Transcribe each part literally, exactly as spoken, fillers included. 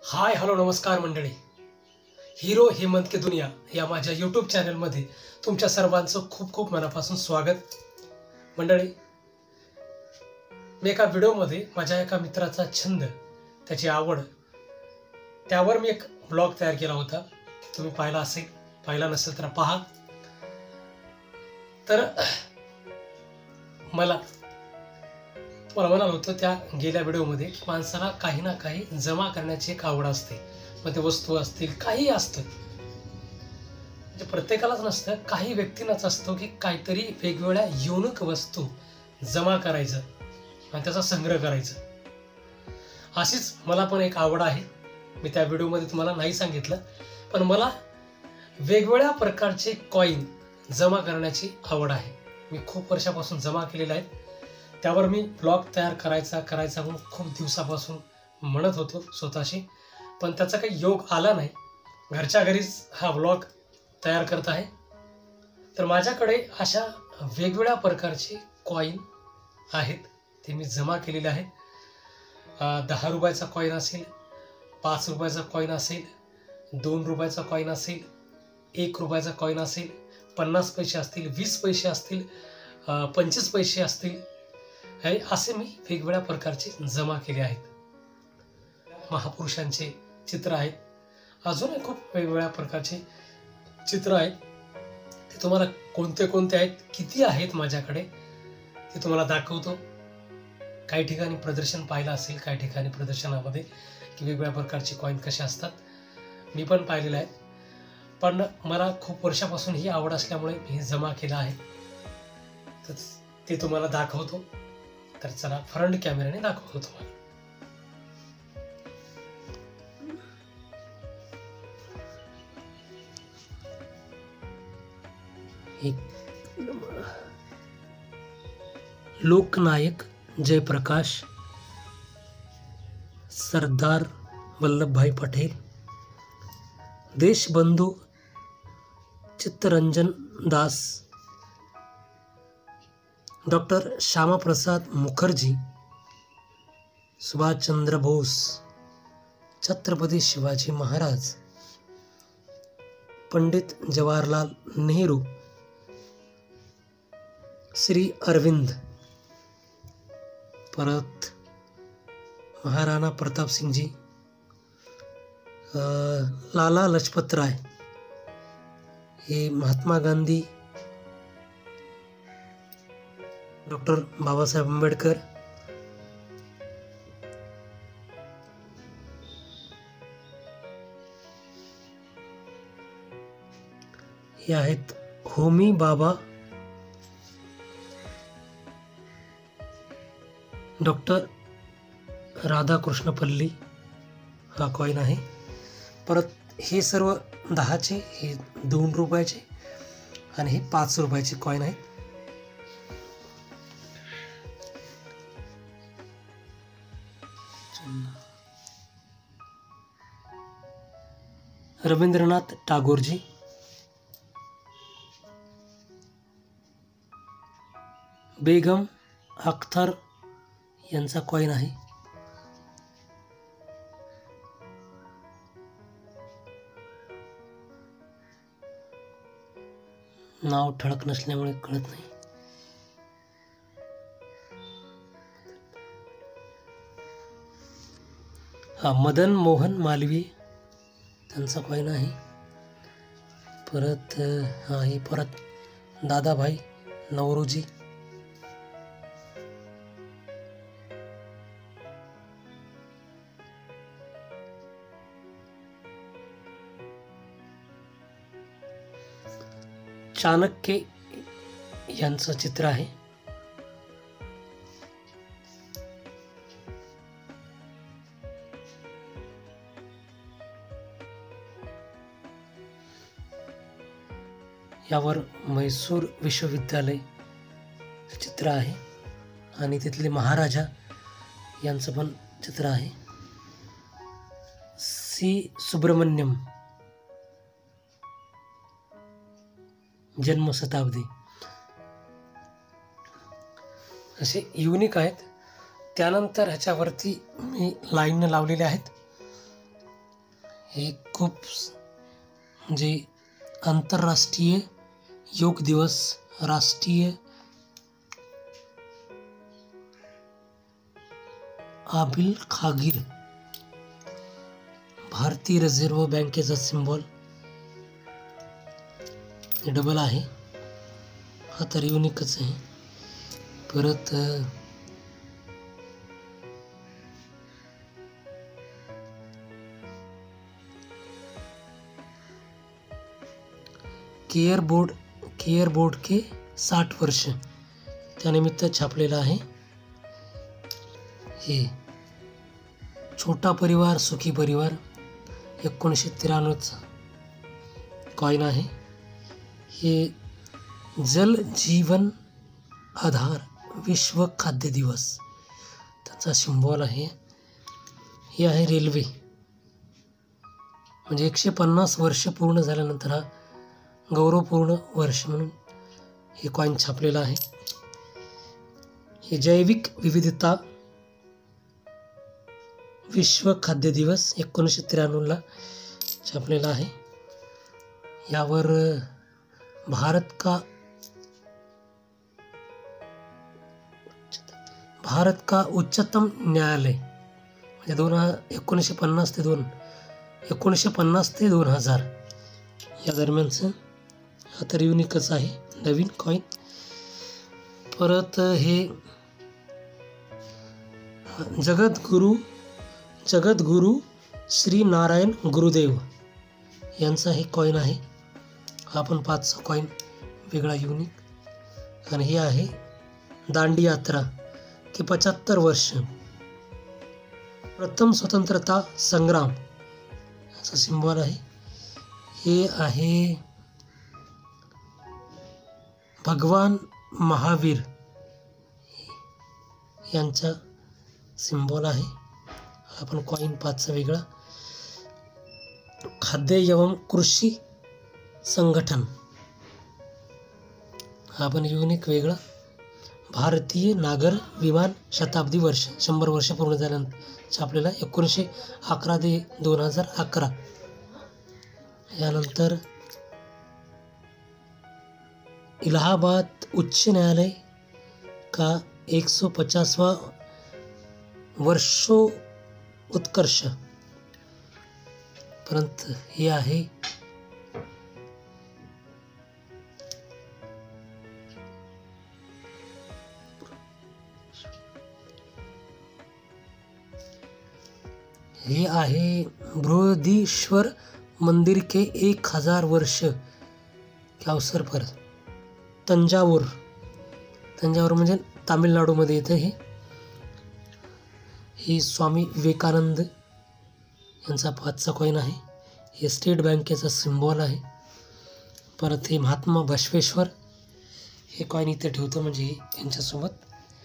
Hi hello नमस्कार मंडळी. Hero Hemant के दुनिया या माझ्या यूट्यूब चॅनलमध्ये तुमच्या सर्वांचं खूप खूप मनापासून स्वागत. मंडळी, मी एका व्हिडिओमध्ये माझ्या एका मित्राचा छंद, त्याची आवड, त्यावर मी एक ब्लॉग तयार केला होता. तुम्ही पाहिला असेल, पाहिला नसेल तर पहा. तर मला मला म्हणाल होतं त्या गेल्या व्हिडिओमध्ये की माणसाला काही ना काही जमा करण्याची एक आवड असते. मग ते वस्तू असतील, काही असतं, म्हणजे प्रत्येकालाच नसतं, काही व्यक्तींनाच असतो की काहीतरी वेगवेगळ्या युनिक वस्तू जमा करायचं आणि त्याचा संग्रह करायचा. अशीच मला पण एक आवड आहे. मी त्या व्हिडिओमध्ये तुम्हाला नाही सांगितलं, पण मला वेगवेगळ्या प्रकारचे कॉईन जमा करण्याची आवड आहे. मी खूप वर्षापासून जमा केलेले आहेत. त्यावर मी ब्लॉग तयार करायचा करायचा म्हणून खूप दिवसापासून म्हणत होतो स्वतःशी, पण त्याचा काही योग आला नाही. घरच्या घरीच हा ब्लॉग तयार करत आहे. तर माझ्याकडे अशा वेगवेगळ्या प्रकारचे कॉईन आहेत, ते मी जमा केलेले आहेत. दहा रुपयाचा कॉईन असेल, पाच रुपयाचा कॉईन असेल, दोन रुपयाचा कॉईन असेल, एक रुपयाचा कॉईन असेल, पन्नास पैसे असतील, वीस पैसे असतील, पंचवीस पैसे असतील, हे असे मी वेगवेगळ्या प्रकारचे जमा केले आहेत. महापुरुषांचे चित्र आहेत, अजूनही खूप वेगवेगळ्या प्रकारचे चित्र आहेत. ते तुम्हाला कोणते कोणते आहेत, किती आहेत माझ्याकडे, ते तुम्हाला दाखवतो. काही ठिकाणी प्रदर्शन पाहिलं असेल, काही ठिकाणी प्रदर्शनामध्ये की वेगवेगळ्या प्रकारचे कॉईन कसे असतात, मी पण पाहिलेले आहेत. पण मला खूप वर्षापासून ही आवड असल्यामुळे मी जमा केलं आहे, तर ते तुम्हाला दाखवतो. तर चला, फ्रंट कॅमेऱ्याने दाखवतो तुम्हाला. लोकनायक जयप्रकाश, सरदार वल्लभभाई पटेल, देशबंधू चित्तरंजन दास, डॉक्टर श्यामाप्रसाद मुखर्जी, सुभाषचंद्र बोस, छत्रपती शिवाजी महाराज, पंडित जवाहरलाल नेहरू, श्री अरविंद, परत महाराणा प्रताप सिंगजी, लाला लजपत राय, हे महात्मा गांधी, डॉक्टर बाबासाहेब आंबेडकर, हे आहेत होमी बाबा, डॉक्टर राधाकृष्ण पल्ली, हा कॉईन आहे. परत हे सर्व दहाचे, हे दोन रुपयाचे आणि हे पाच रुपयाचे कॉईन आहेत. रवींद्रनाथ टागोरजी, बेगम अख्तर यांचा कॉईन आहे. नाव ठळक नसल्यामुळे कळत नाही. हा मदन मोहन मालवीय, त्यांचा कॉईन आहे. परत हा हे परत दादाभाई नौरोजी, चाणक्य यांचं चित्र आहे. यावर म्हैसूर विश्वविद्यालय चित्र आहे आणि तिथले महाराजा यांचं पण चित्र आहे. सी सुब्रमण्यम, जन्मशताब्दी, असे युनिक आहेत. त्यानंतर ह्याच्यावरती मी लाईन लावलेले आहेत. हे खूप म्हणजे आंतरराष्ट्रीय योग दिवस, राष्ट्रीय आबिल खागीर, भारतीय रिझर्व्ह बँकेचा सिम्बॉल डबल आहे, हा तर युनिकच आहे. परत केअर बोर्ड केअर बोर्ड के साठ वर्ष त्यानिमित्त छापलेलं आहे. हे छोटा परिवार सुखी परिवार एकोणीसशे त्र्याण्णवचा कॉईन आहे. हे जल जीवन आधार विश्व खाद्य दिवस त्याचा सिम्बॉल आहे. हे आहे रेल्वे, म्हणजे एकशे पन्नास वर्ष पूर्ण झाल्यानंतर हा गौरवपूर्ण वर्ष म्हणून हे कॉईन छापलेलं आहे. हे जैविक विविधता विश्व खाद्य दिवस एकोणीसशे त्र्याण्णवला छापलेला आहे. यावर भारत का भारत का उच्चतम न्यायालय म्हणजे दोन एकोणीसशे पन्नास ते दोन एकोणीसशे पन्नास ते दोन हजार या दरम्यानचं हा तर युनिकच आहे नवीन कॉईन. परत हे जगद्गुरू जगद्गुरू श्री नारायण गुरुदेव यांचा हे कॉईन आहे. हा पण पाचचा कॉईन वेगळा युनिक. आणि हे आहे दांडी यात्रा की पचाहत्तर वर्ष प्रथम स्वतंत्रता संग्राम याचा सिम्बॉल आहे. हे आहे भगवान महावीर यांचा सिम्बॉल आहे. हा पण कॉईन पाचचा वेगळा. खाद्य एवं कृषी संगठन हा पण युनिक वेगळा. भारतीय नागर विमान शताब्दी वर्ष शंभर वर्ष पूर्ण झाल्यानंतर छापलेला एकोणीसशे अकरा ते दोन हजार अकरा. यानंतर इलाहाबाद उच्च न्यायालय का एक सौ पचासवा वर्षो उत्कर्ष परंतु हे आहे हे आहे बृहदीश्वर मंदिर के एक हजार वर्ष के अवसर पर तंजावूर तंजावूर म्हणजे तामिळनाडूमध्ये येतं. हे ही स्वामी विवेकानंद यांचा पाचचा कॉईन आहे. हे स्टेट बँकेचा सिम्बॉल आहे. परत हे महात्मा बसवेश्वर हे कॉईन इथे ठेवतो म्हणजे यांच्यासोबत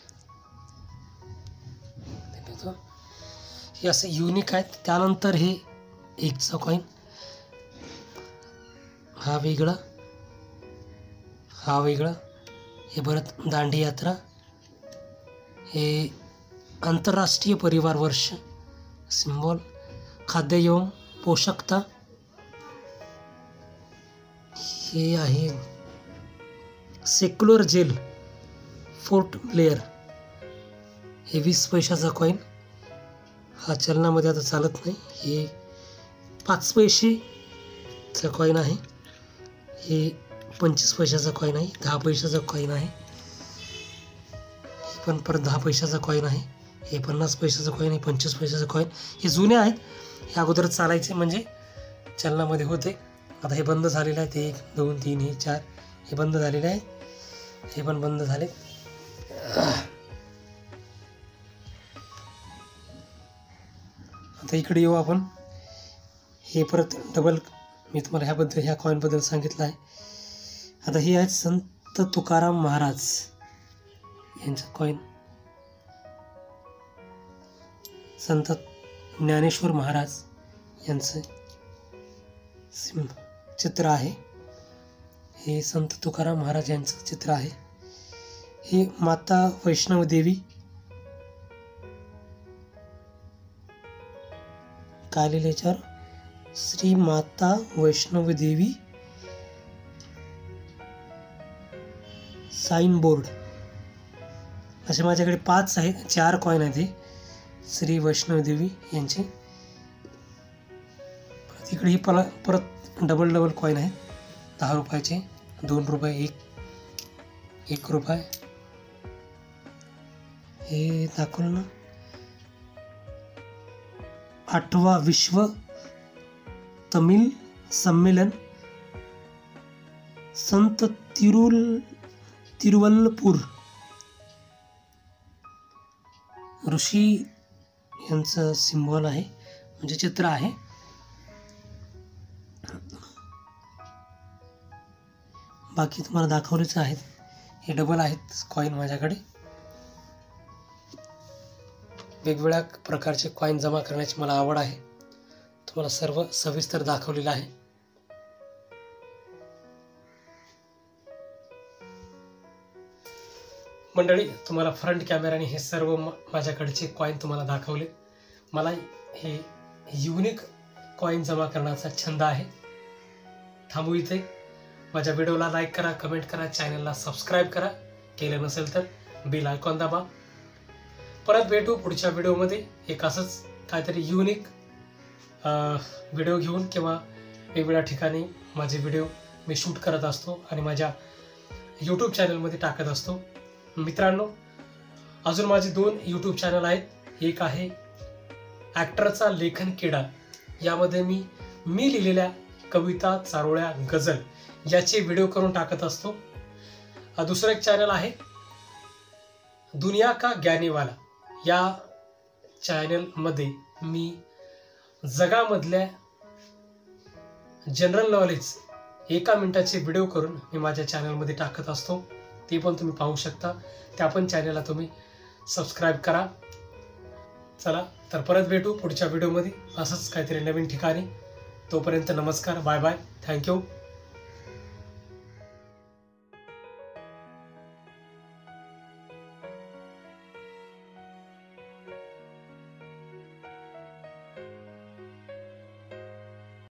ठेवतो. हे असे युनिक आहेत. त्यानंतर हे एकचा कॉईन हा वेगळा हा वेगळा. हे परत दांडी यात्रा. हे आंतरराष्ट्रीय परिवार वर्ष सिम्बॉल. खाद्य एवं पोषकता हे आहे सेक्युलर जेल फोर्ट ब्लेअर. हे वीस पैशाचा कॉईन. हा चलनामध्ये आता चालत नाही. हे पाच पैसेचा कॉईन आहे. हे पंचवीस पैशाचा कॉईन आहे. दहा पैशाचा कॉईन आहे. हे पण परत दहा पैशाचा कॉईन आहे. हे पन्नास पैशाचं कॉईन आहे. पंचवीस पैशाचं कॉईन. हे जुने आहेत. हे अगोदर चालायचे म्हणजे चलनामध्ये होते. आता हे बंद झालेलं आहे. ते एक दोन तीन हे चार हे बंद झालेले आहे. हे पण बंद झाले. आता इकडे येऊ आपण. हे परत डबल मी तुम्हाला ह्याबद्दल ह्या कॉईनबद्दल सांगितलं आहे. आता हे आहेत संत तुकाराम महाराज यांचं कॉईन. संत ज्ञानेश्वर महाराज यांचं सिम चित्र आहे. हे संत तुकाराम महाराज यांचं चित्र आहे. हे माता वैष्णव देवी काय लिहिलं याच्यावर श्री माता वैष्णवी देवी साइन बोर्ड असे माझ्याकडे पाच आहेत, चार कॉईन आहेत हे श्री वैष्णवी देवी यांचे. इकडे परत परत डबल डबल कॉईन आहेत दहा रुपयाचे, दोन रुपये, एक एक रुपये. हे दाखवलं ना. आठवा विश्व तमिळ संमेलन संत तिरुल तिरुवल्लपूर ऋषी यांचं सिम्बॉल आहे, म्हणजे चित्र आहे. बाकी तुम्हाला दाखवलेच आहेत. हे डबल आहेत कॉईन माझ्याकडे. वेगवेगळ्या प्रकारचे कॉईन जमा करण्याची मला आवड आहे. तुम्हाला सर्व सविस्तर दाखवलेलं आहे. मंडळी, तुम्हाला फ्रंट कॅमेराने हे सर्व माझ्याकडचे कॉईन तुम्हाला दाखवले. मला हे युनिक कॉईन जमा करण्याचा छंद आहे. थांबू इथे. माझ्या व्हिडिओला लाईक करा, कमेंट करा, चॅनलला सबस्क्राईब करा, केलं नसेल तर बेल आयकॉन दाबा. परत भेटू पुढच्या व्हिडिओमध्ये एक असंच काहीतरी युनिक व्हिडिओ घेऊन, किंवा वेगवेगळ्या ठिकाणी माझे व्हिडिओ मी शूट करत असतो आणि माझ्या यूट्यूब चॅनलमध्ये टाकत असतो. मित्रांनो, अजून माझे दोन यूट्यूब चॅनल आहेत. एक आहे ॲक्टरचा लेखन किडा, यामध्ये मी मी लिहिलेल्या कविता, चारोळ्या, गझल याचे व्हिडिओ करून टाकत असतो. दुसरं एक चॅनल आहे दुनिया का ज्ञानीवाला. या चॅनलमध्ये मी जगामधल्या जनरल नॉलेज एका मिनिटाचे व्हिडिओ करून मी माझ्या चॅनलमध्ये टाकत असतो. ते पण तुम्ही पाहू शकता. त्या पण चॅनलला तुम्ही सबस्क्राईब करा. चला तर परत भेटू पुढच्या व्हिडिओमध्ये असंच काहीतरी नवीन ठिकाणी. तोपर्यंत नमस्कार, बाय बाय, थँक्यू.